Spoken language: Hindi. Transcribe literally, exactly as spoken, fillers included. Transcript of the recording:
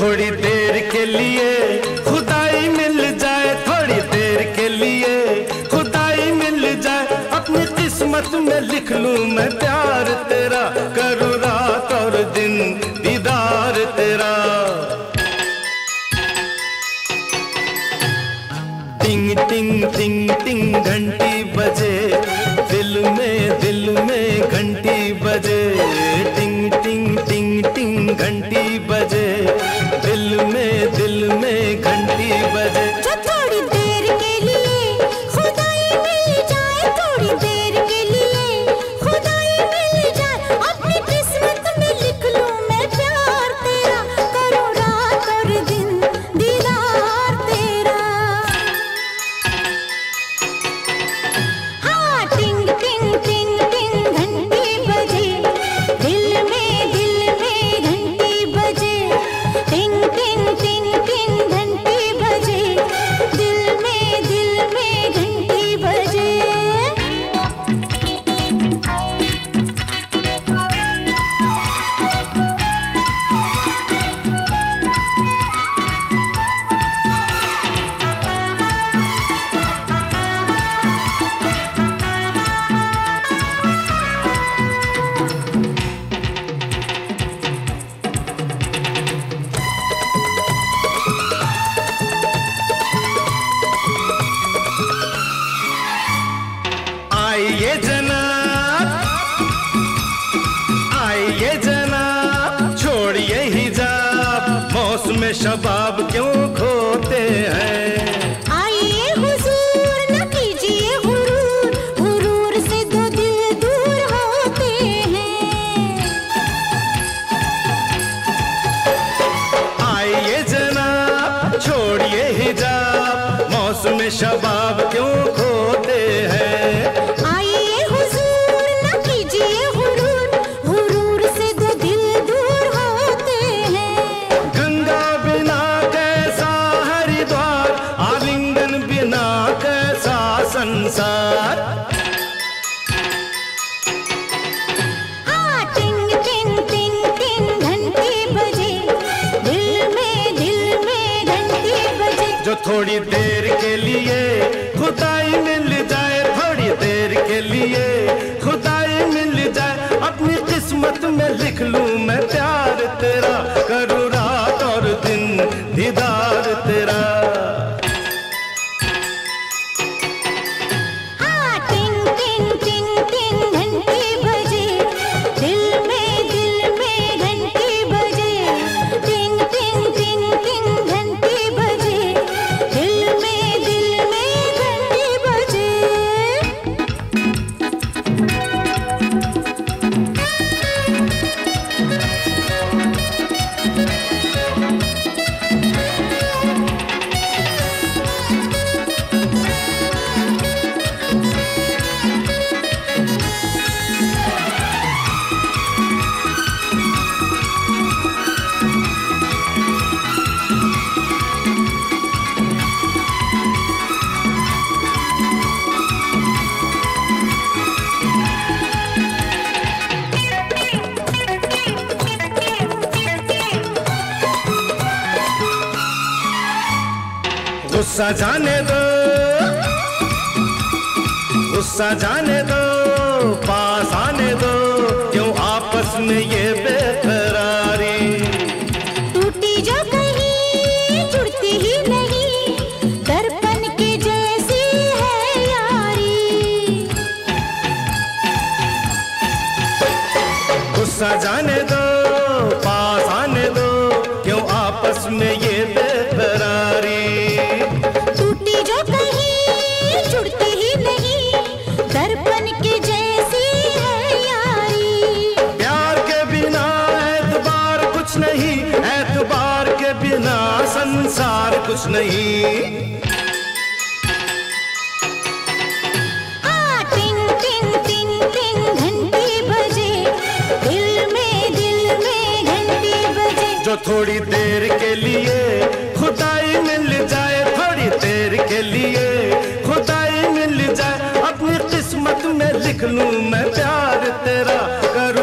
थोड़ी देर के लिए खुदाई मिल जाए, थोड़ी देर के लिए खुदाई मिल जाए, अपनी किस्मत में लिख लूं मैं प्यार तेरा, करूं रात और दिन दीदार तेरा। टिंग टिंग टिंग टिंग घंटी बजे, दिल में दिल में घंटी बजे, टिंग टिंग टिंग टिंग घंटी बजे, दिल में दिल में घंटी बजे। जो थोड़ी देर के लिए खुदाई मिल जाए, थोड़ी देर के लिए खुदाई मिल जाए, अपनी किस्मत में लिख लूं मैं प्यार तेरा, करूं रात और दिन दीदार तेरा। हाँ टिंग टिंग टिंग टिंग घंटी बजे, दिल में दिल में घंटी बजे, टिंग टिंग टिंग टिंग घंटी बजे, दिल में दिल में घंटी बजे। आइए जनाब, आइए जनाब, छोड़िए हिजाब, मौसम शबाब क्यों खोते हैं। आइए हुजूर न कीजिए हुरूर, हुरूर से दो दिल दूर होते हैं। आइए जनाब, छोड़िए हिजाब, मौसम शबाब क्यों खोते हैं। आइए हुजूर न कीजिए हुरूर, हुरूर से दो दिल दूर होते हैं। गंगा बिना कैसा हरिद्वार, आलिंगन बिना कैसा संसार। हाँ टिंग टिंग टिंग टिंग घंटी बजे, दिल में दिल में घंटी बजे। जो थोड़ी देर के लिए खुदाई मिल जाए, थोड़ी देर के लिए खुदाई मिल जाए, अपनी किस्मत में लिख लूं मैं प्यार तेरा, करूं रात और दिन दीदार तेरा। हाँ टिंग टिंग टिंग टिंग घंटी बजे, दिल में दिल में घंटी बजे, टिंग टिंग टिंग टिंग घंटी बजे, दिल में दिल में घंटी बजे। गुस्सा जाने दो, गुस्सा जाने दो, पास आने दो, क्यों आपस में ये बेकरारी। टूटी जो कहीं जुड़ती ही नहीं, दर्पण के जैसी है यारी। गुस्सा जाने दो, पास आने दो, क्यों आपस में ये बेकरारी। टूटी जो कहीं जुड़ती ही नहीं, दर्पण के जैसी है यारी। प्यार के बिना एतबार कुछ नहीं, एतबार के बिना संसार कुछ नहीं। हाँ टिंग टिंग टिंग टिंग घंटी बजे, दिल में दिल में घंटी बजे। जो थोड़ी देर के लिए खुदाई मिल जाए, थोड़ी देर के लिए खुदाई मिल जाए, अपनी किस्मत में लिख लूं मैं प्यार तेरा, कर